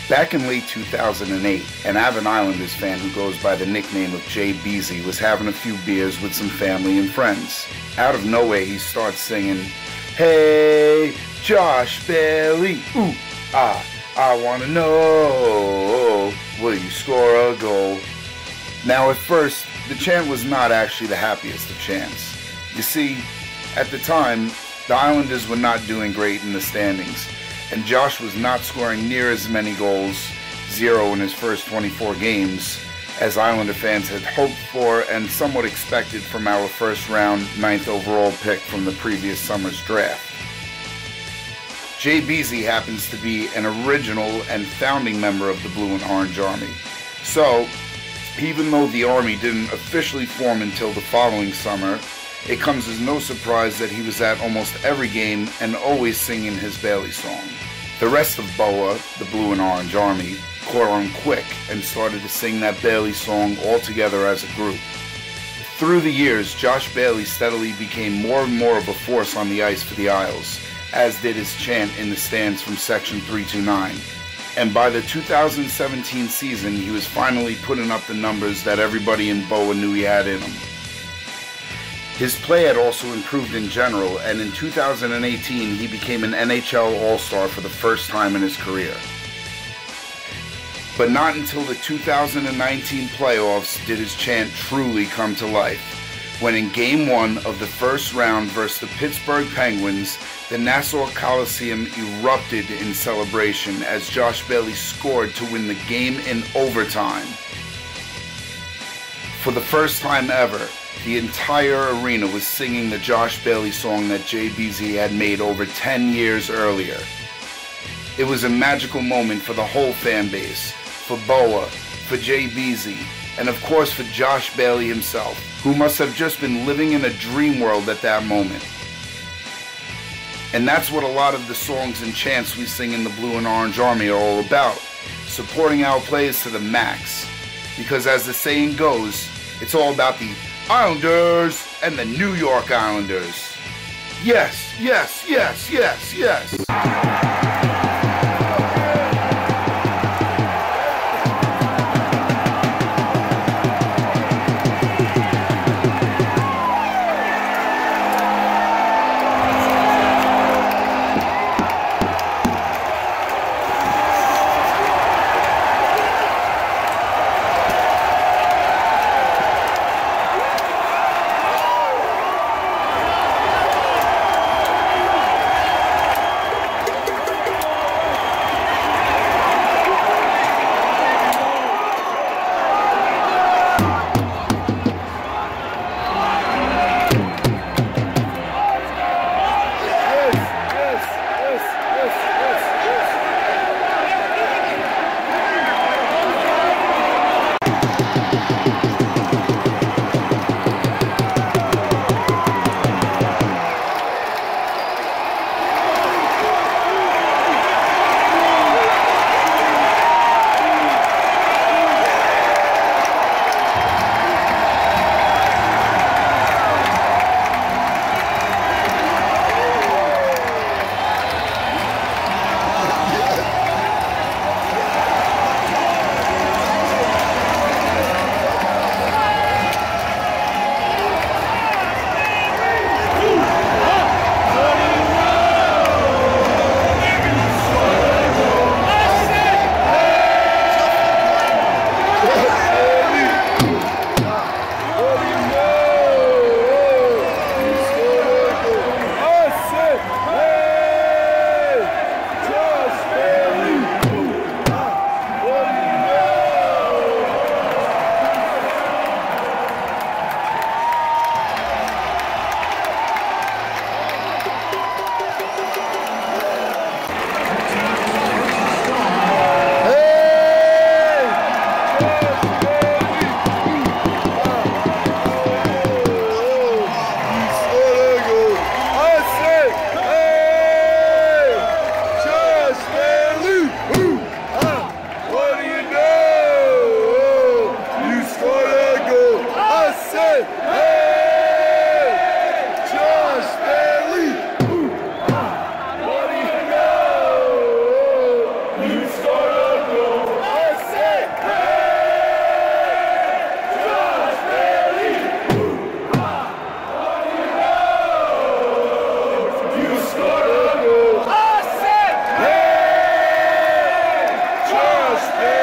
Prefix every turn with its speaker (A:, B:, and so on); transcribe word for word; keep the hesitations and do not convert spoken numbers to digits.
A: Back in late two thousand eight, an avid Islanders fan who goes by the nickname of Jay Beasley was having a few beers with some family and friends. Out of nowhere, he starts singing, "Hey, Josh Bailey, ooh, ah, I want to know, will you score a goal?" Now, at first, the chant was not actually the happiest of chants. You see, at the time, the Islanders were not doing great in the standings, and Josh was not scoring near as many goals, zero in his first twenty-four games, as Islander fans had hoped for and somewhat expected from our first round, ninth overall pick from the previous summer's draft. Jay Beasley happens to be an original and founding member of the Blue and Orange Army. So, even though the Army didn't officially form until the following summer, it comes as no surprise that he was at almost every game and always singing his Bailey song. The rest of B O A, the Blue and Orange Army, caught on quick and started to sing that Bailey song all together as a group. Through the years, Josh Bailey steadily became more and more of a force on the ice for the Isles, as did his chant in the stands from Section three two nine. And by the two thousand seventeen season, he was finally putting up the numbers that everybody in B O A knew he had in him. His play had also improved in general, and in two thousand eighteen he became an N H L All-Star for the first time in his career. But not until the two thousand nineteen playoffs did his chant truly come to life, when in Game one of the first round versus the Pittsburgh Penguins, the Nassau Coliseum erupted in celebration as Josh Bailey scored to win the game in overtime. For the first time ever, the entire arena was singing the Josh Bailey song that Jay Beasley had made over ten years earlier. It was a magical moment for the whole fan base, for B O A, for Jay Beasley, and of course for Josh Bailey himself, who must have just been living in a dream world at that moment. And that's what a lot of the songs and chants we sing in the Blue and Orange Army are all about, supporting our players to the max. Because as the saying goes, it's all about the Islanders and the New York Islanders. Yes, yes, yes, yes, yes.
B: Namaste.